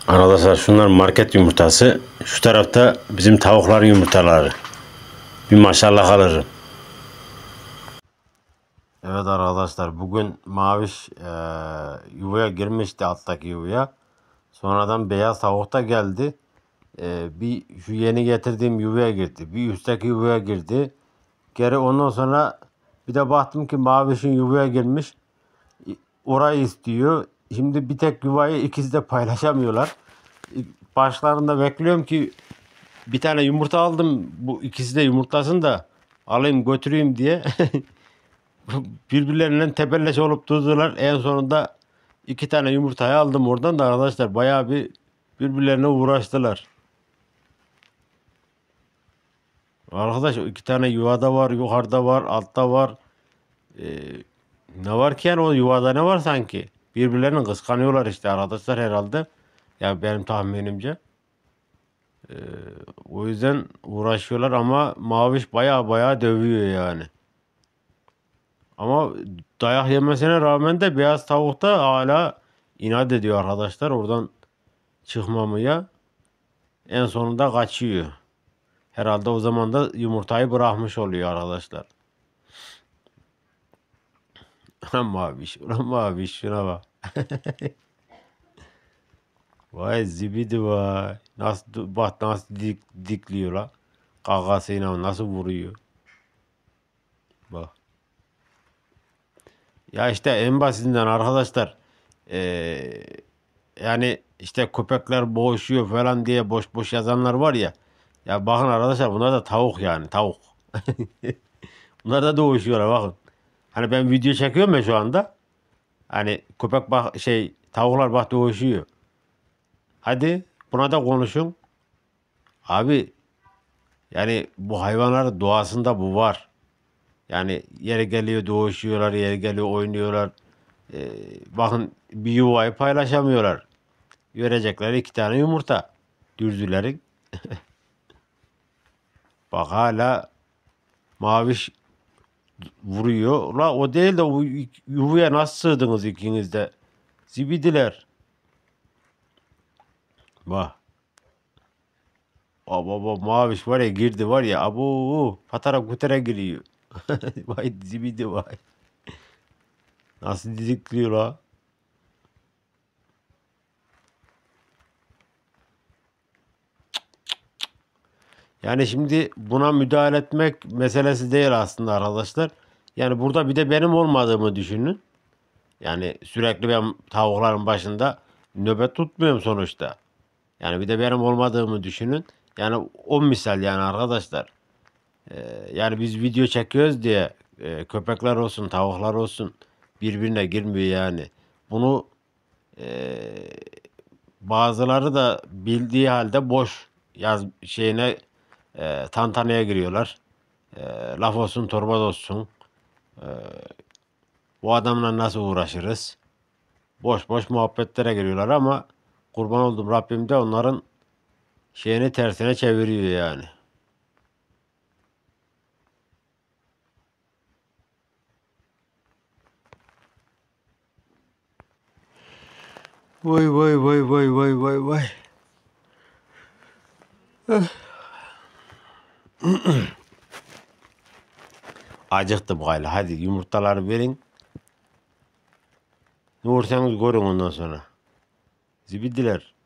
Arkadaşlar şunlar market yumurtası. Şu tarafta bizim tavukların yumurtaları. Bir maşallah alırım. Evet arkadaşlar, bugün Maviş yuvaya girmişti, alttaki yuvaya. Sonradan beyaz tavuk da geldi. Bir şu yeni getirdiğim yuvaya girdi. Bir üstteki yuvaya girdi. Geri ondan sonra bir de baktım ki Maviş'in yuvaya girmiş. Orayı istiyor. Şimdi bir tek yuvayı ikisi de paylaşamıyorlar. Başlarında bekliyorum ki bir tane yumurta aldım. Bu ikisi de yumurtlasın da alayım götüreyim diye. Birbirlerinden tebelleş olup durdular. En sonunda iki tane yumurtayı aldım oradan da arkadaşlar. Bayağı bir birbirlerine uğraştılar. Arkadaş iki tane yuvada var. Yukarıda var. Altta var. Ee, Ne var ki yani o yuvada ne var sanki? Birbirlerini kıskanıyorlar işte arkadaşlar herhalde. Yani benim tahminimce. Ee, O yüzden uğraşıyorlar ama Maviş baya dövüyor yani. Ama dayak yemesine rağmen de beyaz tavuk da hala inat ediyor arkadaşlar. Oradan çıkmamaya. En sonunda kaçıyor. Herhalde o zaman da yumurtayı bırakmış oluyor arkadaşlar. Maviş, ulan Maviş şuna bak. Vay zibidi vay. Nasıl bak nasıl dikliyor la. Kakasıyla nasıl vuruyor. Bak. Ya işte en basitinden arkadaşlar. Ee, Yani işte köpekler boğuşuyor falan diye boş boş yazanlar var ya. Ya bakın arkadaşlar, bunlar da tavuk yani tavuk. Bunlar da doğuşuyorlar bakın. Hani ben video çekiyorum ya şu anda. Hani köpek bak tavuklar bak doğuşuyor. Hadi buna da konuşun. Abi yani bu hayvanların doğasında bu var. Yani yeri geliyor doğuşuyorlar, yeri geliyor oynuyorlar. Ee, Bakın bir yuvayı paylaşamıyorlar. Verecekler iki tane yumurta. Dürdülerin. Bak hala Maviş vuruyor. La o değil de o yuvaya nasıl sığdınız ikiniz de? Zibidiler. Bak. Baba Maviş var ya, girdi var ya. Abu patara kutara giriyor. Vay zibidi vay. Nasıl didikliyor la? Yani şimdi buna müdahale etmek meselesi değil aslında arkadaşlar. Yani burada bir de benim olmadığımı düşünün. Yani sürekli ben tavukların başında nöbet tutmuyorum sonuçta. Yani bir de benim olmadığımı düşünün. Yani o misal yani arkadaşlar. Yani biz video çekiyoruz diye köpekler olsun, tavuklar olsun birbirine girmiyor yani. Bunu e, bazıları da bildiği halde boş yaz tantanaya giriyorlar. E, Laf olsun torba olsun. E, Bu adamla nasıl uğraşırız? Boş boş muhabbetlere giriyorlar ama kurban oldum Rabbim de onların şeyini tersine çeviriyor yani. Vay vay vay vay vay vay vay. Acıktım gayla. Hadi yumurtaları verin. Ne olursanız görün ondan sonra. Zibidiler.